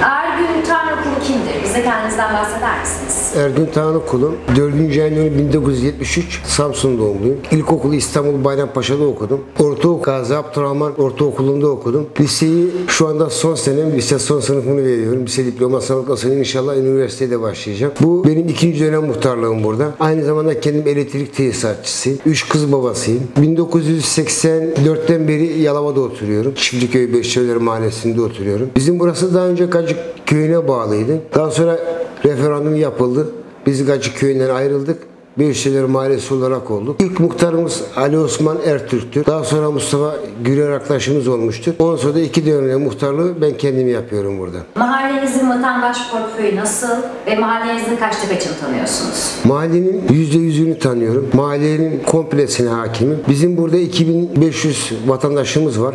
Ergün Tanrıkulu kimdir? Bize kendinizden bahseder misiniz? Ergün Tanrıkulu, 4. ayın 1973, Samsun doğumluyum. İlkokulu İstanbul Bayrampaşa'da okudum. Ortaokul Gazi Abdurrahman Ortaokulu'nda okudum. Liseyi şu anda son senem, lise son sınıfını veriyorum. Lise diploması aldıktan sonra inşallah üniversitede başlayacağım. Bu benim 2. dönem muhtarlığım burada. Aynı zamanda kendim elektrik tesisatçısıyım. 3 kız babasıyım. 1984'ten beri Yalova'da oturuyorum. Çiftliköy Beşevler Mahallesi'nde oturuyorum. Bizim burası daha önce Gacık Köyü'ne bağlıydı. Daha sonra referandum yapıldı. Biz Gacık Köyü'nden ayrıldık. Beşevler Mahallesi olarak olduk. İlk muhtarımız Ali Osman Ertürk'tür. Daha sonra Mustafa Gürer arkadaşımız olmuştur. Ondan sonra da 2 dönem muhtarlığı ben kendim yapıyorum burada. Mahallenizin vatandaş portföyü nasıl ve mahallenizin kaçta kaçını tanıyorsunuz? Mahallenin %100'ünü tanıyorum. Mahallenin komplesine hakimim. Bizim burada 2500 vatandaşımız var.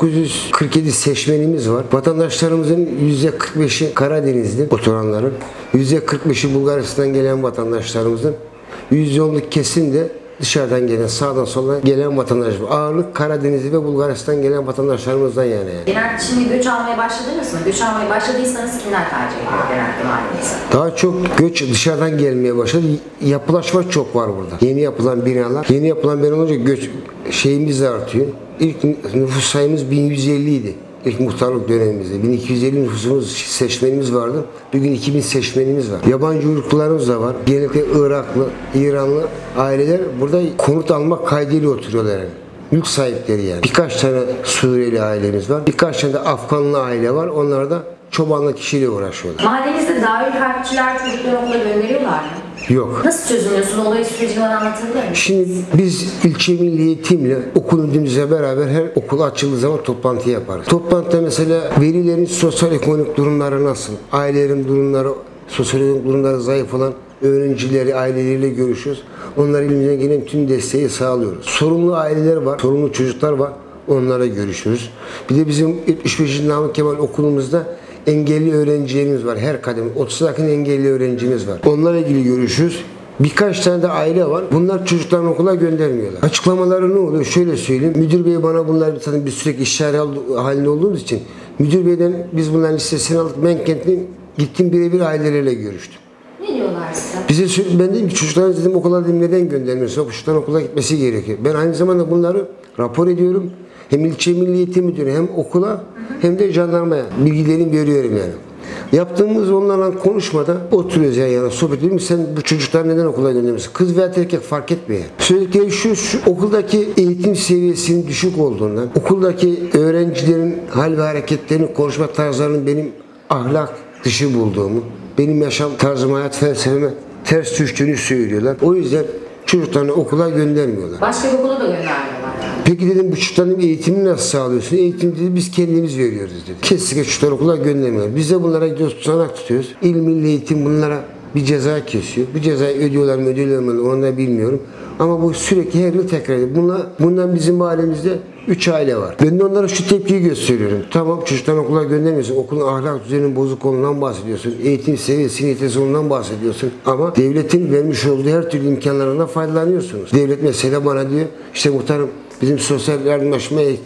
1947 seçmenimiz var. Vatandaşlarımızın %45'i Karadenizli oturanların, %45'i Bulgaristan'dan gelen vatandaşlarımızın, %10'luk kesim de dışarıdan gelen, sağdan soldan gelen vatandaşlar. Ağırlık Karadenizli ve Bulgaristan gelen vatandaşlarımızdan yani. Genelde şimdi göç almaya başladınız mı? Göç almaya başladıysanız kimler tercih ediyor genelde mahallenizi? Daha çok göç dışarıdan gelmeye başladı. Yapılaşma çok var burada. Yeni yapılan binalar. Yeni yapılan bina olunca göç şeyimiz de artıyor. İlk nüfus sayımız 1150 idi. İlk muhtarlık dönemimizde 1250 nüfusumuz, seçmenimiz vardı. Bugün 2000 seçmenimiz var. Yabancı uyruklularımız da var. Genellikle Iraklı, İranlı aileler burada konut almak kaydıyla oturuyorlar yani. Mülk sahipleri yani. Birkaç tane Suriyeli ailemiz var. Birkaç tane de Afganlı aile var. Onlar da çobanlık işiyle uğraşıyorlar. Mahallenizde dahil harpçiler çocukları okula gönderiyorlar mı? Yok. Nasıl çözümlüyorsun? Olay sürecini bana anlatabilir misin? Şimdi biz ilçe milli eğitimle okul müdürümüzle beraber her okul açıldığı zaman toplantı yaparız. Toplantıda mesela velilerin sosyoekonomik durumları nasıl? Ailelerin durumları, sosyoekonomik durumları zayıf olan öğrencileri, aileleriyle görüşüyoruz. Onlara elimizden gelen tüm desteği sağlıyoruz. Sorumlu aileler var, sorumlu çocuklar var. Onlara görüşürüz. Bir de bizim 75. Namık Kemal okulumuzda engelli öğrencilerimiz var. Her kademe 30'a yakın engelli öğrencimiz var. Onlarla ilgili görüşürüz. Birkaç tane de aile var. Bunlar çocuklarını okula göndermiyorlar. Açıklamaları ne oluyor? Şöyle söyleyeyim. Müdür bey bana bunlar bir sürekli işare halinde olduğumuz için müdür beyden biz bunların listesini aldık. Ben kendim gittim birebir ailelerle görüştüm. Ne diyorlar size? Ben dedim ki çocuklarınızı dedim okula dedim neden göndermiyorsunuz? Çocukların okula gitmesi gerekiyor. Ben aynı zamanda bunları rapor ediyorum. Hem ilçe milli eğitim müdürü hem okula hem de jandarmaya bilgilerini veriyorum yani. Yaptığımız onlarla konuşmada oturuyoruz yan yana sohbet ediyoruz. Sen bu çocuklar neden okula göndermiyorsun? Kız veya erkek fark etmiyor. Söyledikleri şu okuldaki eğitim seviyesinin düşük olduğundan, okuldaki öğrencilerin hal ve hareketlerini, konuşma tarzlarının benim ahlak dışı bulduğumu, benim yaşam tarzım, hayat felsefeme ters düştüğünü söylüyorlar. O yüzden çocuklarını okula göndermiyorlar. Başka bir okula da göndermiyorlar. Peki dedim bu çocukların eğitimini nasıl sağlıyorsun? Eğitim dedi biz kendimiz veriyoruz dedi. Kesinlikle çocuklar okula göndermiyorlar. Biz de bunlara gidiyoruz tutanak tutuyoruz. İl milli eğitim bunlara bir ceza kesiyor. Bu cezayı ödüyorlar mı ödüyorlar mı onu da bilmiyorum. Ama bu sürekli her yıl tekrar ediyor. Bundan bizim mahallemizde 3 aile var. Ben de onlara şu tepkiyi gösteriyorum. Tamam çocuklarını okula göndermiyorsun. Okulun ahlak düzeninin bozuk olduğundan bahsediyorsun. Eğitim seviyesinin yetersiz olduğundan bahsediyorsun. Ama devletin vermiş olduğu her türlü imkanlarından faydalanıyorsunuz. Devlet mesela bana diyor işte muhtarım bizim sosyal yardımlaşmaya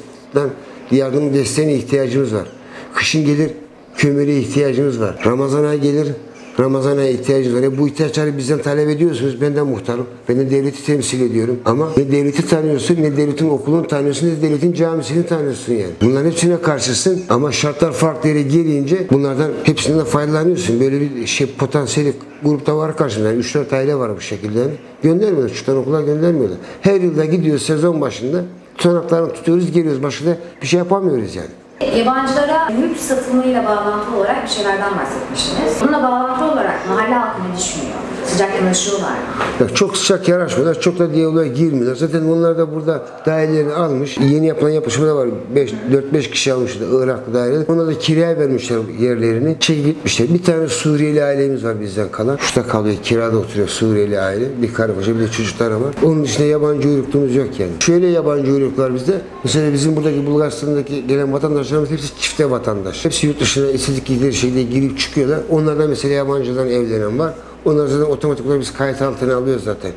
yardım desteğine ihtiyacımız var. Kışın gelir kömüre ihtiyacımız var. Ramazan ayı gelir Ramazan ayı ihtiyacımız var. Bu ihtiyaçları bizden talep ediyorsunuz. Ben de muhtarım. Ben de devleti temsil ediyorum. Ama ne devleti tanıyorsun, ne devletin okulunu tanıyorsun, ne devletin camisini tanıyorsun yani. Bunların hepsine karşısın ama şartlar farklı yere gelince bunlardan hepsinden faydalanıyorsun. Böyle bir potansiyeli grupta var karşında. 3-4 aile var bu şekilde. Göndermiyorlar. Çocuklar okula göndermiyorlar. Her yılda gidiyoruz sezon başında. Tutanaklarını tutuyoruz, geliyoruz. Başka da bir şey yapamıyoruz yani. Yabancılara mülk satılımıyla bağlantılı olarak bir şeylerden bahsetmiştiniz. Bununla bağlantılı olarak mahalle halkı ne düşünüyor? Sıcak yanaşıyorlar mı? Ya çok sıcak yanaşmıyorlar, çok da diyaloğa girmiyorlar. Zaten onlar da burada dairelerini almış. Yeni yapılan yapışmada var. 4-5 kişi almışlar Iraklı daireler. Ona da kiraya vermişler yerlerini. Çekip gitmişler. Bir tane Suriyeli ailemiz var bizden kalan. Şurada kalıyor, kirada oturuyor Suriyeli aile. Bir karı koca, bir de çocukları var. Onun dışında yabancı uyrukluğumuz yok yani. Şöyle yabancı uyruklar bizde. Mesela bizim buradaki Bulgaristan'daki gelen vatandaşlarımız hepsi çifte vatandaş. Hepsi yurt dışına istedikleri şekilde girip çıkıyorlar. Onlardan mesela yabancıdan evlenen var. Onları zaten otomatik olarak biz kayıt altına alıyoruz zaten.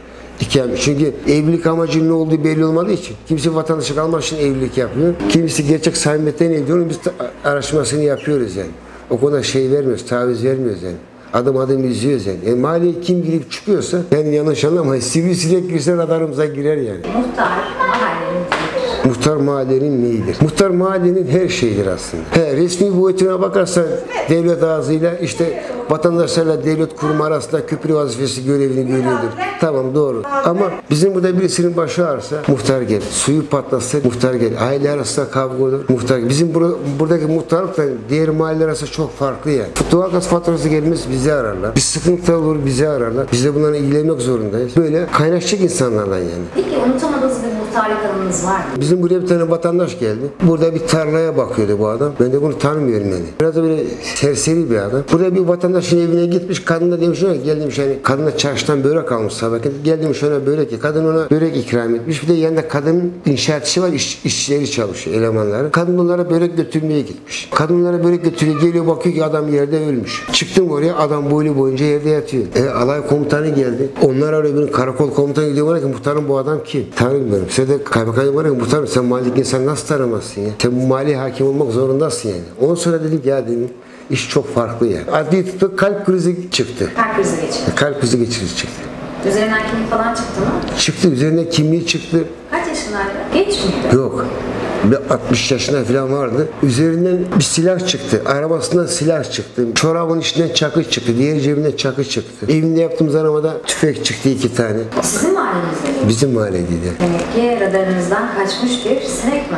Çünkü evlilik amacının ne olduğu belli olmadığı için kimisi vatandaşlık almak için evlilik yapıyor. Kimisi gerçek samimiyetten evleniyor. Biz araştırmasını yapıyoruz yani. o kadar şey vermiyoruz, taviz vermiyoruz yani. Adım adım izliyoruz yani. Mahalleye kim girip çıkıyorsa, ben yanlış anlamayın, sivrisinek girse radarımıza girer yani. Muhtar mahallenin değildir. Muhtar mahallenin neyidir? Muhtar mahallenin her şeyidir aslında. Resmi boyutuna bakarsan devlet ağzıyla işte vatandaşlarla devlet kurumu arasında köprü vazifesi görevini görüyordur. Tamam, doğru. Ama bizim burada birisinin başı ağrısa muhtar gel. Suyu patlatsa muhtar gel. Aile arasında kavga olur. Muhtar gel. Bizim buradaki muhtarlıkla diğer mahalleler arasında çok farklı yani. Doğalgaz faturası gelmez bizi ararlar. Bir sıkıntı olur bizi ararlar. Biz de bunlarla ilgilenmek zorundayız. Böyle kaynaşacak insanlardan yani. Peki unutamadığınız bir muhtarlık anınız var mı? Bizim buraya bir tane vatandaş geldi. Burada bir tarlaya bakıyordu bu adam. Ben de bunu tanımıyorum yani. Biraz da böyle serseri bir adam. Burada bir vatandaşın evine gitmiş. Kadın da demiş ki gel demiş hani kadına çarşıdan börek almış sabah. Gel demiş ona börek ye. Kadın ona börek ikram etmiş. Bir de yanında kadının inşaat işi var. İşçileri çalışıyor, elemanları. Kadın onlara börek götürmeye gitmiş. Kadın onlara börek götürüyor. Geliyor bakıyor ki adam yerde ölmüş. Çıktım oraya adam boylu boyunca yerde yatıyor. Alay komutanı geldi. Onlar arıyor benim karakol komutanı gidiyor. Var ki muhtarım bu adam kim? Tanımıyorum. Size de kaymakam var ki muhtarım sen mahalledeki insan nasıl tanımazsın ya? Sen bu mahalleye hakim olmak zorundasın yani. Ondan sonra dedim ya dedim iş çok farklı yani. Adli tıpta kalp krizi çıktı. Kalp krizi geçirdi. Kalp krizi geçirdi çıktı. Üzerinden kimlik falan çıktı mı? Çıktı. Üzerine kimliği çıktı. Kaç yaşındaydı? Genç miydi? Yok. 60 yaşında falan vardı. Üzerinden bir silah çıktı. Arabasından silah çıktı. Çorabın içinden çakı çıktı. Diğer cebinden çakı çıktı. Evinde yaptığımız aramada tüfek çıktı 2 tane. Sizin mahallenizde mi? Bizim mahalleydi. Demek ki radarınızdan kaçmış bir sinek mi?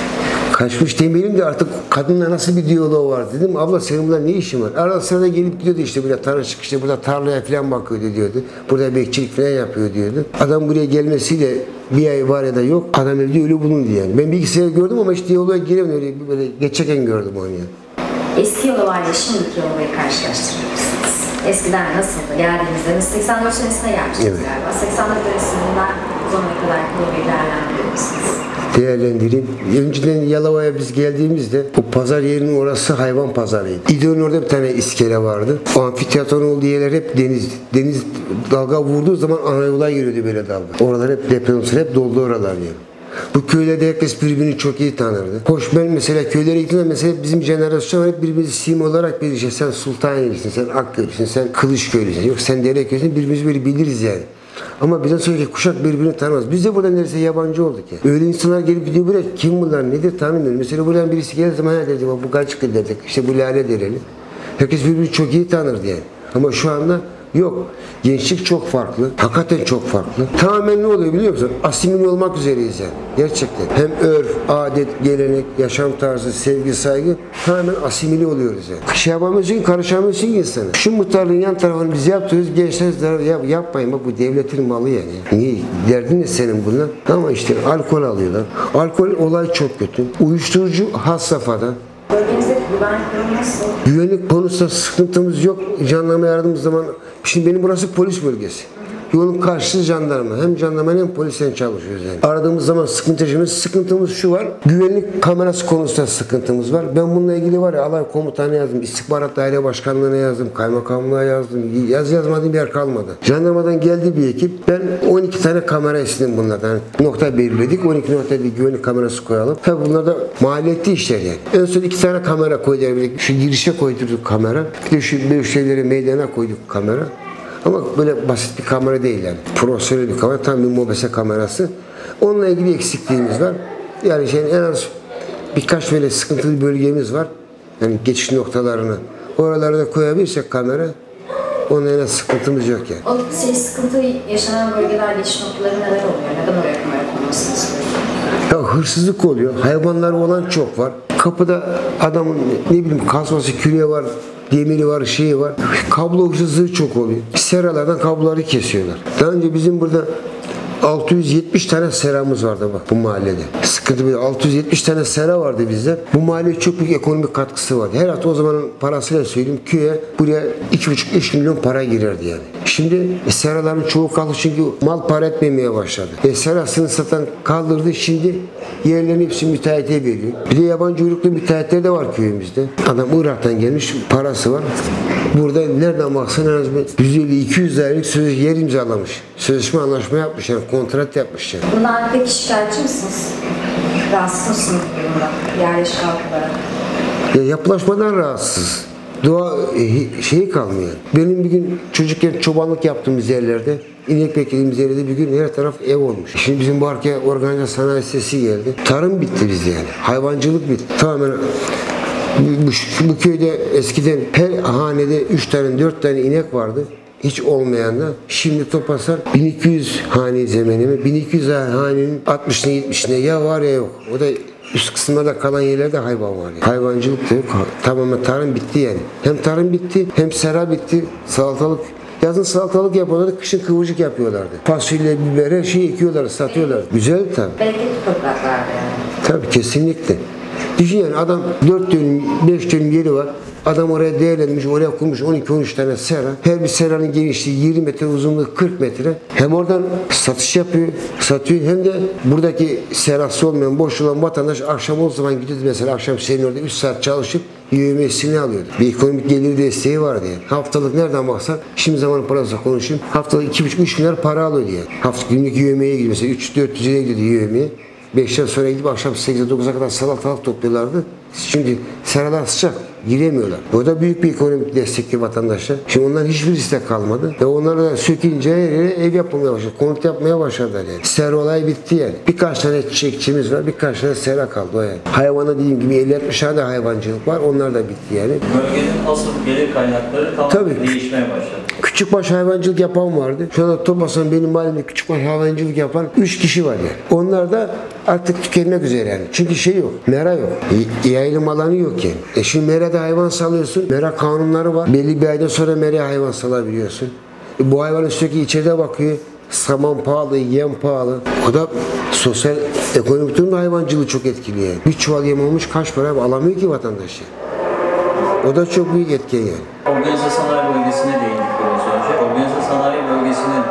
Kaçmış demeyelim de artık kadınla nasıl bir diyaloğu var dedim. Abla senin burada ne işin var? Arada sırada gelip gidiyordu işte burada tanışık işte burada tarlaya falan bakıyordu diyordu. Burada bekçilik falan yapıyor diyordu. Adam buraya gelmesiyle bir ay var ya da yok. Adam evde ölü bulundu yani. Ben bir iki sefer gördüm ama hiç diyaloğa giremedim. Öyle böyle geçerken gördüm onu yani. Eski Yalova ile şimdiki Yalova'yı karşılaştırır mısınız? Eskiden nasıldı? Geldiğinizde 84 senesine gelmiştiniz Evet. galiba. 84 senesinden bu zamana kadar Yalova'yı değerlendirir misiniz? Değerlendireyim. Önceden Yalova'ya biz geldiğimizde o pazar yerinin orası hayvan pazarıydı. İdo'nun orada bir tane iskele vardı. O amfiteyatronun olduğu yerler hep deniz. Deniz dalga vurduğu zaman ana yola giriyordu böyle dalga. Oralar hep depremsel, hep doldu oralar yani. Bu köylerde herkes birbirini çok iyi tanırdı. Hoş ben mesela köylere gittiğimde mesela bizim jenerasyon hep birbirimizi sim olarak biliriz. İşte sen Sultaniyelisin, sen Akköylüsün, sen Kılıçköylüsün, yok sen Dereköylüsün, birbirimizi böyle biliriz yani. Ama bizden sonraki kuşak birbirini tanımaz. Biz de burada neredeyse yabancı olduk ya. Öyle insanlar gelip gidiyor buraya. Kim bunlar nedir tanımıyorum. Mesela buradan birisi geldiği zaman derdi bu Galçıklı derdik. İşte bu Lale dereli. Herkes birbirini çok iyi tanırdı yani. Ama şu anda yok. Gençlik çok farklı. Hakikaten çok farklı. Tamamen ne oluyor biliyor musun? Asimile olmak üzereyiz yani. Gerçekten. Hem örf, adet, gelenek, yaşam tarzı, sevgi, saygı tamamen asimile oluyoruz yani. Şey yapamıyorsun ki, karışamıyorsun ki insana. Şu muhtarlığın yan tarafını biz yaptırıyoruz. Gençler yapmayın bak bu devletin malı yani. Niye? Derdin ne senin bunlar? Ama işte alkol alıyorlar. Alkol olay çok kötü. Uyuşturucu has safhada. Bölgenizdeki güvenlik durumu nasıl? Güvenlik konusunda sıkıntımız yok. Jandarma yardımımız zaman. Şimdi benim burası polis bölgesi. Yolun karşısı jandarma. Hem jandarma hem polisten çalışıyoruz yani. Aradığımız zaman sıkıntı yaşamıyoruz. Sıkıntımız şu var. Güvenlik kamerası konusunda sıkıntımız var. Ben bununla ilgili var ya alay komutanı yazdım. İstihbarat Daire Başkanlığı'na yazdım. Kaymakamlığa yazdım. Yazmadığım yer kalmadı. Jandarmadan geldi bir ekip. Ben 12 tane kamera istedim bunlardan. Yani nokta belirledik. 12 noktaya bir güvenlik kamerası koyalım. Tabi bunlar da maliyetli işler yani. En son 2 tane kamera koyduk. Şu girişe koyduk kamera. Bir de şu mevşeleri meydana koyduk kamera. Ama böyle basit bir kamera değil yani. Profesyonel bir kamera, tam bir mobese kamerası. Onunla ilgili eksikliğimiz var. Yani en az birkaç böyle sıkıntılı bölgemiz var. Yani geçiş noktalarını. Oralara da koyabilirsek kamera, onunla en az sıkıntımız yok yani. O sıkıntı yaşanan bölgeler, geçiş noktaları neler oluyor? Neden oraya kamera konmasını istiyorsunuz? Ya hırsızlık oluyor. Hayvanları olan çok var. Kapıda adamın ne bileyim kazması, küreği var. Demiri var, şeyi var. Kablo hırsızlığı çok oluyor. Seralardan kabloları kesiyorlar. Daha önce bizim burada 670 tane seramız vardı bak bu mahallede. Sıkıntı böyle 670 tane sera vardı bizde. Bu mahalleye çok büyük ekonomik katkısı vardı. Her hafta o zamanın parasıyla söyleyeyim köye buraya 2,5-3 milyon para girerdi yani. Şimdi seraların çoğu kaldı çünkü mal para etmemeye başladı. Serasını satan kaldırdı, şimdi yerlerin hepsi müteahhite veriyor. Bir de yabancı uyruklu müteahhitler de var köyümüzde. Adam Irak'tan gelmiş, parası var. Burada nereden baksan en az 150-200 aylık yer imzalamış. Sözleşme anlaşma yapmış yani kontrat yapmış yani. Bundan peki şikayetçi misiniz? Rahatsız mısınız bu durumda? Yerleşik halklara. Ya yapılaşmadan rahatsız. doğa şeyi kalmıyor. Benim bir gün çocukken çobanlık yaptığımız yerlerde, inek beklediğimiz yerde bir gün her taraf ev olmuş. Şimdi bizim bu arkaya organize sanayi sitesi geldi. Tarım bitti bizde yani. Hayvancılık bitti. Tamamen bu köyde eskiden her hanede 3 tane 4 tane inek vardı. Hiç olmayan da şimdi toplasan 1200 hane zeminimi, 1200 hanenin 60'ına 70'ine ya var ya yok. O da üst kısımlarda kalan yerlerde hayvan var. Yani. Hayvancılık da yok. Tamamen tarım bitti yani. Hem tarım bitti hem sera bitti. Salatalık. Yazın salatalık yapıyorlardı, kışın kıvırcık yapıyorlardı. Fasulye, biber her şeyi ekiyorlar, satıyorlar. Güzel tabii. Bereketli topraklardı yani. Tabii kesinlikle. Düşün yani adam 4 dönüm, 5 dönüm yeri var. Adam oraya değerlenmiş, oraya kurmuş 12-13 tane sera. Her bir seranın genişliği 20 metre, uzunluğu 40 metre. Hem oradan satış yapıyor, satıyor hem de buradaki serası olmayan, boş olan vatandaş akşam o zaman gidiyordu mesela. Akşam senin orada 3 saat çalışıp yövmiyesini alıyordu. Bir ekonomik gelir desteği vardı yani. Haftalık nereden baksan, şimdi zaman parasıyla konuşayım. Haftalık 2,5-3 milyar para alıyordu yani. Haftalık günlük yövmiyeye gidiyor mesela 300-400 liraya gidiyordu yövmiye. 5'ten sonra gidip akşam 8'e 9'a kadar salatalık topluyorlardı. Şimdi seralar sıcak. Giremiyorlar. O da büyük bir ekonomik destekli vatandaşlar. Şimdi onların hiçbirisi de kalmadı. Ve onlar da sökünce ev yapmaya başladı. Konut yapmaya başladılar yani. Sera olay bitti yani. Birkaç tane çiçekçimiz var. Birkaç tane sera kaldı o yani. Hayvana dediğim gibi 50-60 da hayvancılık var. Onlar da bitti yani. Bölgenin asıl gelir kaynakları tamamen değişmeye başladı. Küçükbaş hayvancılık yapan vardı. Şu anda toplasan benim mahallemde küçükbaş hayvancılık yapan 3 kişi var yani. Onlar da artık tükenmek üzere yani. Çünkü şey yok. Mera yok. Yayılım alanı yok yani. Şimdi merada hayvan salıyorsun. Mera kanunları var. Belli bir aydan sonra meraya hayvan salabiliyorsun. Bu hayvanın sürekli içeride bakıyor. Saman pahalı, yem pahalı. O da sosyal ekonomik durumda hayvancılığı çok etkili yani. Bir çuval yem olmuş kaç para alamıyor ki vatandaş yani. O da çok büyük etken yani. Organize sanayi bölgesine değindik biraz önce. Organize sanayi bölgesinin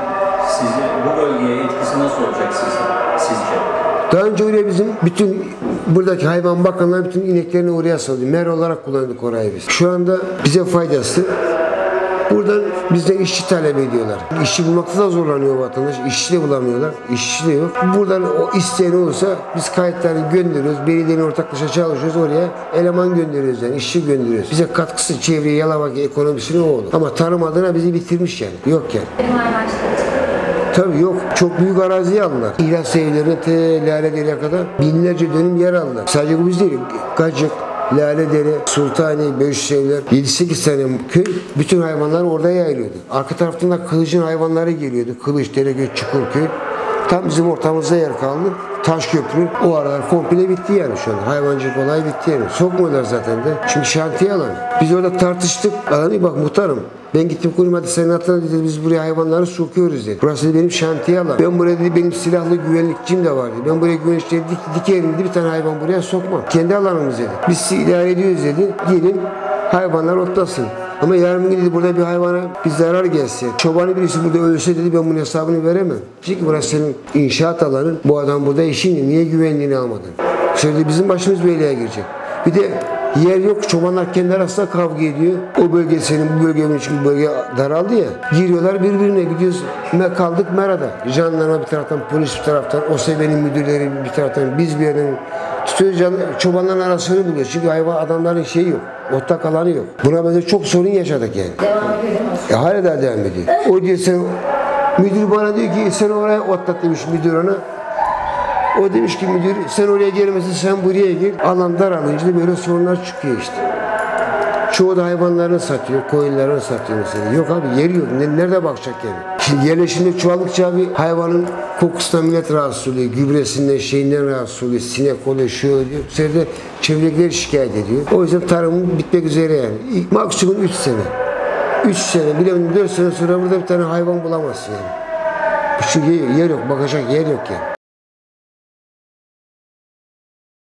bu bölgeye etkisi nasıl olacak sizce? Daha önce oraya bizim bütün buradaki hayvan bakanlar bütün ineklerini oraya salıyor. Mera olarak kullandık orayı biz. Şu anda bize faydası. Buradan bizden işçi talep ediyorlar. İşçi bulmakta da zorlanıyor vatandaş. İşçi de bulamıyorlar. İşçi de yok. Buradan o isteyen olursa biz kayıtlarını gönderiyoruz. Belediyenin ortaklaşa çalışıyoruz. Oraya eleman gönderiyoruz yani. İşçi gönderiyoruz. Bize katkısı çevreye, Yalova ekonomisine o olur. Ama tarım adına bizi bitirmiş yani. Yok yani. Benim hayvancılık. Tabii yok. Çok büyük araziyi aldılar. İhlas evlerine te Laledere'ye kadar binlerce dönüm yer aldılar. Sadece bu biz değil. Gacık, Laledere, Sultani, Beşikevler, 7-8 tane köy. Bütün hayvanlar orada yayılıyordu. Arka taraftan da Kılıç'ın hayvanları geliyordu. Kılıç, Dereköy, Çukurköy. Tam bizim ortamızda yer kaldı. Taşköprü o aralar komple bitti yani şu an. Hayvancılık olayı bitti yani. Sokmuyorlar zaten de. Çünkü şantiye alanı. Biz orada tartıştık. Adam dedi bak muhtarım. Ben gittim kurum hadi senin hatırına dedi biz buraya hayvanları sokuyoruz dedi. Burası dedi, benim şantiye alanım. Ben buraya dedi benim silahlı güvenlikçim de var dedi. Ben buraya güvenlikçileri dikerim dedi bir tane hayvan buraya sokmam. Kendi alanımız dedi. Biz idare ediyoruz dedi. Gelin hayvanlar otlasın. Ama yarın gün dedi burada bir hayvana bir zarar gelse, çobanı birisi burada ölse dedi ben bunun hesabını veremem. Çünkü burası senin inşaat alanın, bu adam burada işini, niye güvenliğini almadın? Şimdi bizim başımız belaya girecek. Bir de yer yok, çobanlar kendi arasında kavga ediyor. O bölge senin, bu bölge benim için bu bölge daraldı ya. Giriyorlar birbirine gidiyoruz. Kaldık Mera'da. Jandarma bir taraftan, polis bir taraftan, o sebenin müdürleri bir taraftan, biz bir yerden tutuyoruz. Çobanların arasını buluyoruz. Çünkü hayvan adamların şeyi yok. Ortak alanı yok. Buna benzer çok sorun yaşadık yani. Devam ediyor değil mi? Hala daha devam ediyor. O diyor sen, müdür bana diyor ki sen oraya otlat demiş müdür ona. O demiş ki müdür sen oraya gelmesin sen buraya gel. Alan daralınca da böyle sorunlar çıkıyor işte. Çoğu da hayvanlarını satıyor, koyunlarını satıyor mesela. Yok abi yeri yok. Nerede bakacak yani? Şimdi yerleşimde çoğaldıkça bir hayvanın kokusundan millet rahatsız oluyor. Gübresinden, şeyinden rahatsız oluyor. Sinek oluyor, şey oluyor. Bu sefer de çevredekiler şikayet ediyor. O yüzden tarımın bitmek üzere yani. Maksimum 3 sene. 3 sene, bilemedim 4 sene sonra burada bir tane hayvan bulamazsın yani. Çünkü yer yok, bakacak yer yok yani.